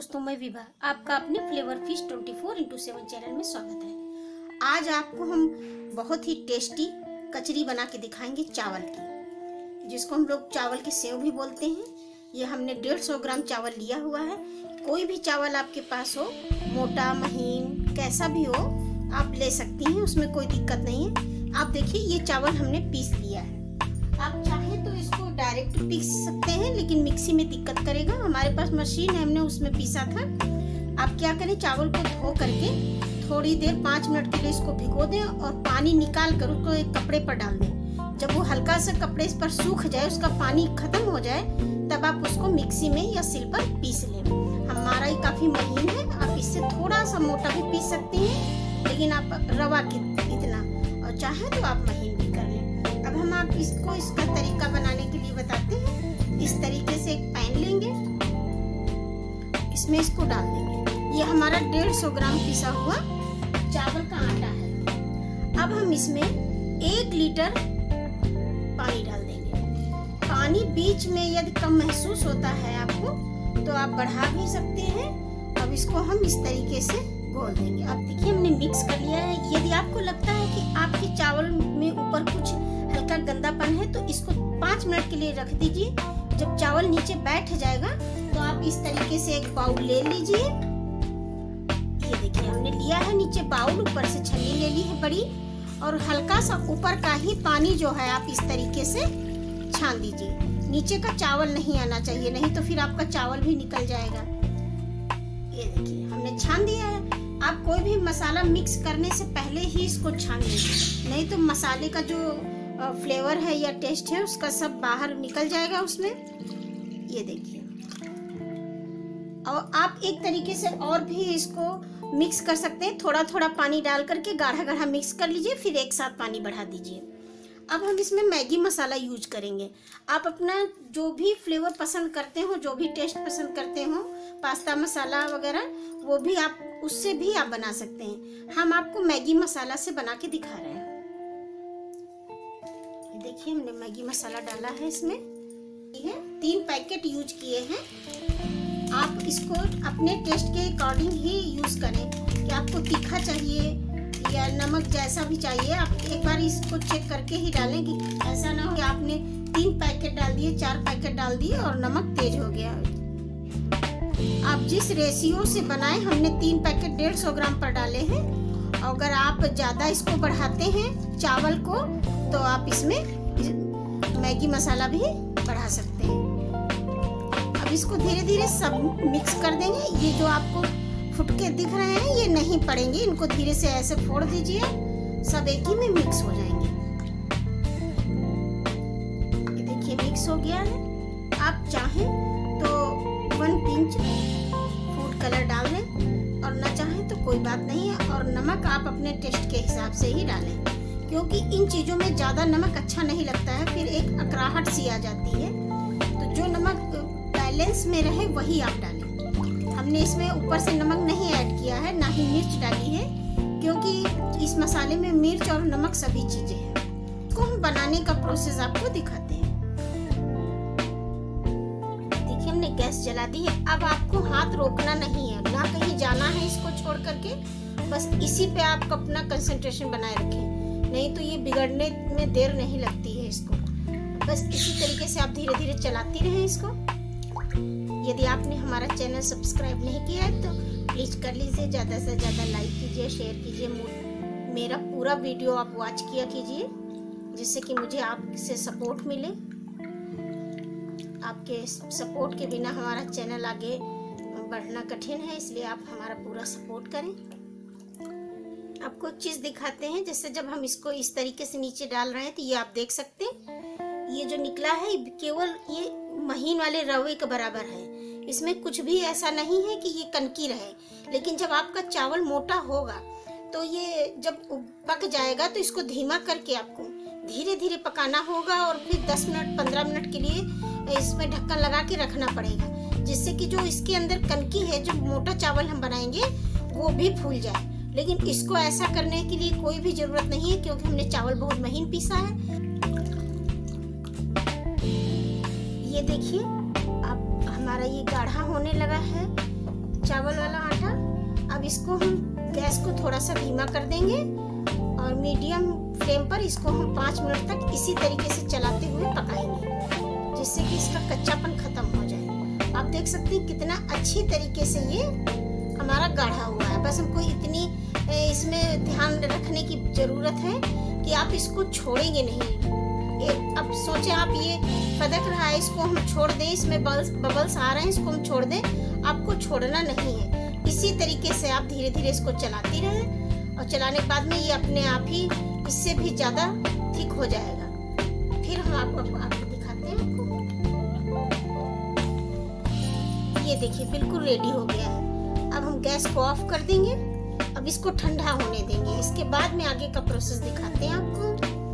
दोस्तों, मैं विभा आपका अपने फ्लेवर फिश 24x7 चैनल में स्वागत है। आज आपको हम बहुत ही टेस्टी कचरी बना के दिखाएंगे चावल की, जिसको हम लोग चावल की सेव भी बोलते हैं। ये हमने 150 ग्राम चावल लिया हुआ है। कोई भी चावल आपके पास हो, मोटा महीन कैसा भी हो आप ले सकती हैं, उसमें कोई दिक्कत नहीं है। आप देखिए ये चावल हमने पीस लिया है। आप चाहें तो इसको डायरेक्ट पीस सकते हैं, लेकिन मिक्सी में दिक्कत करेगा। हमारे पास मशीन है, हमने उसमें पीसा था। आप क्या करें, चावल को धो करके थोड़ी देर 5 मिनट के लिए इसको भिगो दें और पानी निकाल कर उसको एक कपड़े पर डाल दें। जब वो हल्का सा कपड़े पर सूख जाए, उसका पानी खत्म हो जाए, तब आप उसको मिक्सी में या सिल पर पीस लें। हमारा ये काफी महीन है, आप इससे थोड़ा सा मोटा भी पीस सकती हैं, लेकिन आप रवा की इतना, और चाहे तो आप महीन भी कर लें। अब हम आप इसका तरीका बनाने के लिए बताते हैं। इस तरीके से एक पैन लेंगे, इसमें इसको डाल देंगे। ये हमारा 150 ग्राम पिसा हुआ चावल का आटा है। अब हम इसमें 1 लीटर पानी डाल देंगे। पानी बीच में यदि कम महसूस होता है आपको तो आप बढ़ा भी सकते हैं। अब इसको हम इस तरीके से घोल देंगे। अब देखिए हमने मिक्स कर लिया है। यदि आपको लगता है कि आपके चावल में ऊपर कुछ हल्का गंदापन है तो इसको 5 मिनट के लिए रख दीजिए। जब चावल नीचे बैठ जाएगा तो आप इस तरीके से एक बाउल ले लीजिए। ये देखिए हमने लिया है नीचे बाउल, ऊपर से छन्नी ले ली है बड़ी, और हल्का सा ऊपर का ही पानी जो है आप इस तरीके से छान दीजिए। नीचे का चावल नहीं आना चाहिए, नहीं तो फिर आपका चावल भी निकल जाएगा। ये देखिए हमने छान दिया है। आप कोई भी मसाला मिक्स करने से पहले ही इसको छान लीजिए, नहीं तो मसाले का जो फ्लेवर है या टेस्ट है उसका सब बाहर निकल जाएगा उसमें। ये देखिए, और आप एक तरीके से और भी इसको मिक्स कर सकते हैं। थोड़ा थोड़ा पानी डाल करके गाढ़ा गाढ़ा मिक्स कर लीजिए, फिर एक साथ पानी बढ़ा दीजिए। अब हम इसमें मैगी मसाला यूज करेंगे। आप अपना जो भी फ्लेवर पसंद करते हो, जो भी टेस्ट पसंद करते हो, पास्ता मसाला वगैरह, वो भी आप उससे भी आप बना सकते हैं। हम आपको मैगी मसाला से बना के दिखा रहे हैं। देखिए हमने मैगी मसाला डाला है इसमें। ये 3 पैकेट यूज किए हैं। आप इसको अपने टेस्ट के अकॉर्डिंग ही यूज करें कि आपको तीखा चाहिए या नमक जैसा भी चाहिए। आप एक बार इसको चेक करके ही डालें कि ऐसा ना हो कि आपने 3 पैकेट डाल दिए, 4 पैकेट डाल दिए और नमक तेज हो गया। आप जिस रेशियो से बनाए, हमने 3 पैकेट 150 ग्राम पर डाले हैं। अगर आप ज़्यादा इसको बढ़ाते हैं चावल को तो आप इसमें मैगी मसाला भी बढ़ा सकते हैं। अब इसको धीरे धीरे सब मिक्स कर देंगे। ये जो आपको फुटके दिख रहे हैं ये नहीं पड़ेंगे, इनको धीरे से ऐसे फोड़ दीजिए, सब एक ही में मिक्स हो जाएंगे। ये देखिए मिक्स हो गया है। आप चाहें तो 1 पिंच फूड कलर डाल दें, और ना चाहें तो कोई बात नहीं है। और नमक आप अपने टेस्ट के हिसाब से ही डालें, क्योंकि इन चीज़ों में ज़्यादा नमक अच्छा नहीं लगता है, फिर एक अकड़ाहट सी आ जाती है। तो जो नमक बैलेंस में रहे वही आप डालें। हमने इसमें ऊपर से नमक नहीं ऐड किया है, ना ही मिर्च डाली है, क्योंकि इस मसाले में मिर्च और नमक सभी चीज़ें हैं। इसको हम बनाने का प्रोसेस आपको दिखाते हैं। देखिए हमने गैस जला दी है। अब आपको हाथ रोकना नहीं है, ना कहीं जाना है इसको छोड़ करके, बस इसी पे आप अपना कंसंट्रेशन बनाए रखें, नहीं तो ये बिगड़ने में देर नहीं लगती है। इसको बस इसी तरीके से आप धीरे धीरे चलाती रहें इसको। यदि आपने हमारा चैनल सब्सक्राइब नहीं किया है तो प्लीज कर लीजिए, ज़्यादा से ज़्यादा लाइक कीजिए, शेयर कीजिए। मेरा पूरा वीडियो आप वॉच किया कीजिए, जिससे कि मुझे आपसे सपोर्ट मिले। आपके सपोर्ट के बिना हमारा चैनल आगे बढ़ना कठिन है, इसलिए आप हमारा पूरा सपोर्ट करें। आपको एक चीज़ दिखाते हैं। जैसे जब हम इसको इस तरीके से नीचे डाल रहे हैं तो ये आप देख सकते हैं, ये जो निकला है केवल ये महीन वाले रवे के बराबर है। इसमें कुछ भी ऐसा नहीं है कि ये कनकी रहे। लेकिन जब आपका चावल मोटा होगा तो ये जब पक जाएगा तो इसको धीमा करके आपको धीरे धीरे पकाना होगा, और फिर 10 मिनट 15 मिनट के लिए इसमें ढक्कन लगा के रखना पड़ेगा, जिससे कि जो इसके अंदर कनकी है, जो मोटा चावल हम बनाएंगे वो भी फूल जाए। लेकिन इसको ऐसा करने के लिए कोई भी जरूरत नहीं है, क्योंकि हमने चावल बहुत महीन पीसा है। ये देखिए अब हमारा ये गाढ़ा होने लगा है। चावल वाला आटा। अब इसको हम गैस को थोड़ा सा धीमा कर देंगे और मीडियम फ्लेम पर इसको हम 5 मिनट तक इसी तरीके से चलाते हुए पकाएंगे, जिससे कि इसका कच्चापन खत्म हो जाए। आप देख सकते हैं कितना अच्छी तरीके से ये हमारा गाढ़ा हुआ है। बस हमको इतनी इसमें ध्यान रखने की जरूरत है कि आप इसको छोड़ेंगे नहीं। अब सोचे आप ये फदक रहा है, इसको हम छोड़ दें, इसमें बबल्स आ रहे हैं, इसको हम छोड़ दें, आपको छोड़ना नहीं है। इसी तरीके से आप धीरे धीरे इसको चलाती रहें और चलाने के बाद में ये अपने आप ही इससे भी ज्यादा थिक हो जाएगा। फिर हम आपको दिखाते हैं। ये देखिए बिल्कुल रेडी हो गया है। अब हम गैस को ऑफ कर देंगे। अब इसको ठंडा होने देंगे। इसके बाद में आगे का प्रोसेस दिखाते हैं आपको।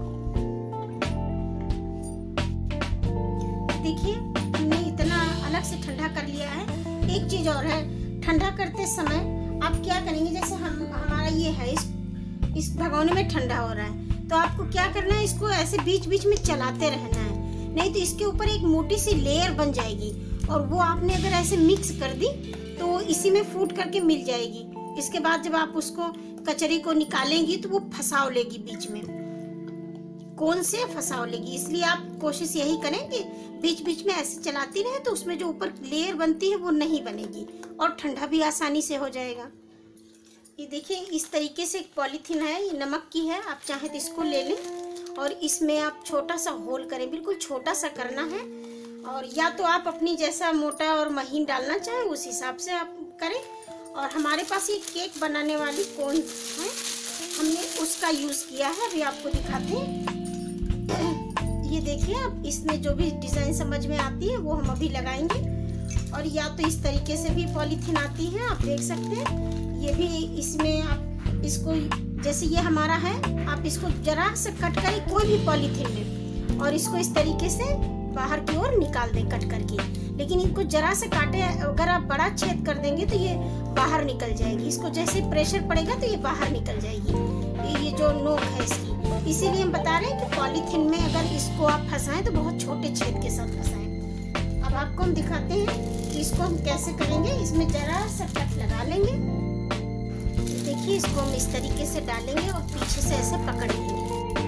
देखिए हमने इतना अलग से ठंडा कर लिया है। एक चीज और है, ठंडा करते समय आप क्या करेंगे, जैसे हमारा ये है, इस भगोने में ठंडा हो रहा है, तो आपको क्या करना है, इसको ऐसे बीच बीच में चलाते रहना है, नहीं तो इसके ऊपर एक मोटी सी लेयर बन जाएगी और वो आपने अगर ऐसे मिक्स कर दी तो इसी में फूट करके मिल जाएगी। इसके बाद जब आप उसको कचरी को निकालेंगी तो वो फंसाव लेगी, बीच में कौन से फंसाव लेगी। इसलिए आप कोशिश यही करें कि बीच बीच में ऐसे चलाती रहे, तो उसमें जो ऊपर लेयर बनती है वो नहीं बनेगी और ठंडा भी आसानी से हो जाएगा। ये देखिए इस तरीके से एक पॉलीथीन है, ये नमक की है, आप चाहे तो इसको ले लें और इसमें आप छोटा सा होल करें, बिल्कुल छोटा सा करना है। और या तो आप अपनी जैसा मोटा और महीन डालना चाहें उस हिसाब से आप करें। और हमारे पास ये केक बनाने वाली कोन है, हमने उसका यूज किया है, अभी आपको दिखाते हैं। ये देखिए अब इसमें जो भी डिजाइन समझ में आती है वो हम अभी लगाएंगे। और या तो इस तरीके से भी पॉलीथीन आती है, आप देख सकते हैं। ये भी इसमें आप इसको जैसे ये हमारा है, आप इसको जरा से कट करें कोई भी पॉलीथीन में और इसको इस तरीके से बाहर की ओर निकाल दें कट करके। लेकिन इनको जरा से काटे, अगर आप बड़ा छेद कर देंगे तो ये बाहर निकल जाएगी। इसको जैसे प्रेशर पड़ेगा तो ये बाहर निकल जाएगी, ये जो नोक है इसकी। इसीलिए हम बता रहे हैं कि पॉलीथीन में अगर इसको आप फंसाएं तो बहुत छोटे छेद के साथ फंसाएं। अब आपको हम दिखाते हैं कि इसको हम कैसे करेंगे। इसमें जरा सा कट लगा लेंगे। देखिए इसको हम इस तरीके से डालेंगे और पीछे से ऐसे पकड़ लेंगे।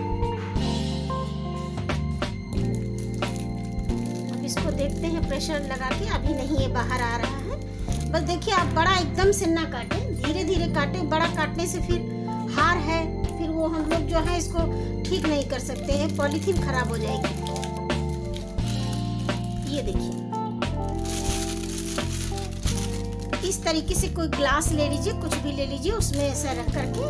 अब इसको देखते हैं प्रेशर लगा के, अभी नहीं ये बाहर आ रहा है। बस देखिए आप बड़ा एकदम से ना काटें, धीरे धीरे काटें। बड़ा काटने से फिर हार है, फिर वो हम लोग जो है इसको ठीक नहीं कर सकते हैं, पॉलीथीन खराब हो जाएगी। ये देखिए इस तरीके से कोई ग्लास ले लीजिए, कुछ भी ले लीजिए, उसमें ऐसा रख करके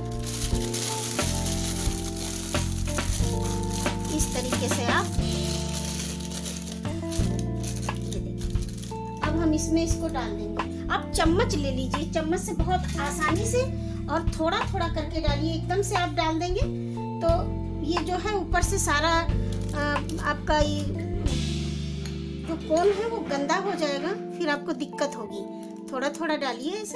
इस तरीके से आप ये देखिए। अब हम इसमें इसको डाल देंगे। आप चम्मच ले लीजिए, चम्मच से बहुत आसानी से और थोड़ा थोड़ा करके डालिए। एकदम से आप डाल देंगे तो ये जो है ऊपर से सारा आपका ये जो कोन है वो गंदा हो जाएगा, फिर आपको दिक्कत होगी। थोड़ा थोड़ा डालिए ऐसे।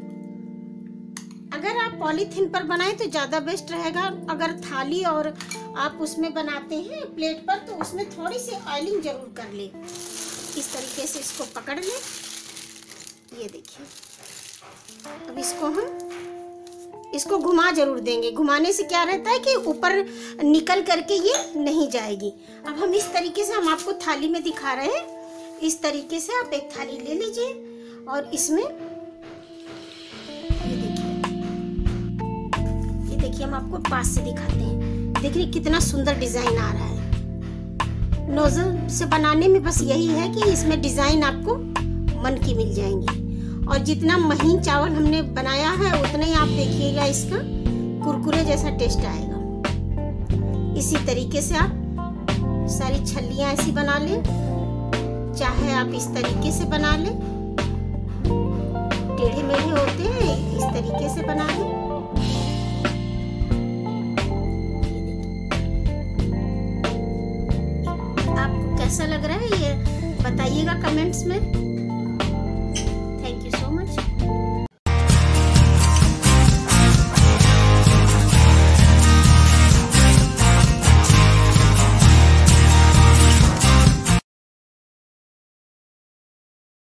अगर आप पॉलीथीन पर बनाएं तो ज़्यादा बेस्ट रहेगा। अगर थाली और आप उसमें बनाते हैं प्लेट पर, तो उसमें थोड़ी सी ऑयलिंग जरूर कर ले। इस तरीके से इसको पकड़ लें। ये देखिए अब इसको घुमा जरूर देंगे। घुमाने से क्या रहता है कि ऊपर निकल करके ये नहीं जाएगी। अब हम इस तरीके से, हम आपको थाली में दिखा रहे हैं, इस तरीके से आप एक थाली ले लीजिए और इसमें ये देखिए हम आपको पास से दिखाते हैं। देखिए कितना सुंदर डिजाइन आ रहा है। नोजल से बनाने में बस यही है कि इसमें डिजाइन आपको मन की मिल जाएंगी। और जितना महीन चावल हमने बनाया है उतना ही आप देखिएगा इसका कुरकुरे जैसा टेस्ट आएगा। इसी तरीके से आप सारी छल्लियां ऐसी बना लें, चाहे आप इस तरीके से बना लें, टेढ़े मेढ़े होते हैं, इस तरीके से बना लें। आपको कैसा लग रहा है ये बताइएगा कमेंट्स में।